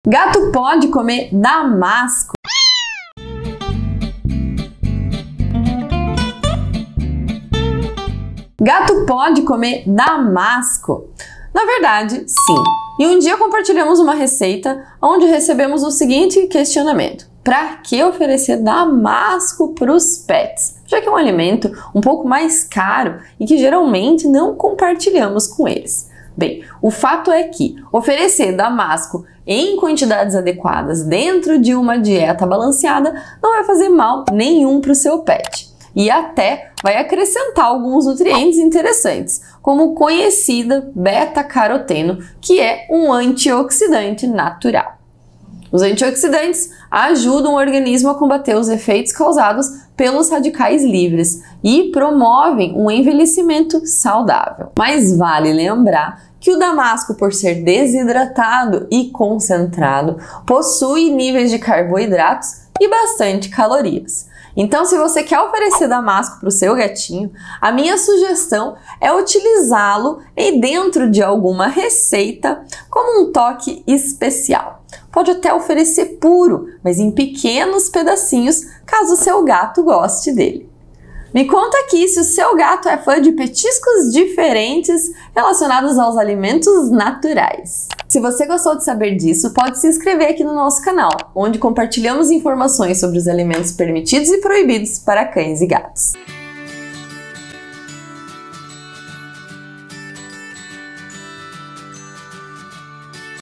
Gato pode comer damasco? Gato pode comer damasco? Na verdade, sim. E um dia compartilhamos uma receita onde recebemos o seguinte questionamento: para que oferecer damasco para os pets? Já que é um alimento um pouco mais caro e que geralmente não compartilhamos com eles. Bem, o fato é que oferecer damasco em quantidades adequadas dentro de uma dieta balanceada não vai fazer mal nenhum para o seu pet. E até vai acrescentar alguns nutrientes interessantes, como o conhecido beta-caroteno, que é um antioxidante natural. Os antioxidantes ajudam o organismo a combater os efeitos causados pelos radicais livres e promovem um envelhecimento saudável. Mas vale lembrar que o damasco, por ser desidratado e concentrado, possui níveis de carboidratos e bastante calorias. Então, se você quer oferecer damasco para o seu gatinho, a minha sugestão é utilizá-lo dentro de alguma receita como um toque especial. Pode até oferecer puro, mas em pequenos pedacinhos, caso o seu gato goste dele. Me conta aqui se o seu gato é fã de petiscos diferentes relacionados aos alimentos naturais. Se você gostou de saber disso, pode se inscrever aqui no nosso canal, onde compartilhamos informações sobre os alimentos permitidos e proibidos para cães e gatos.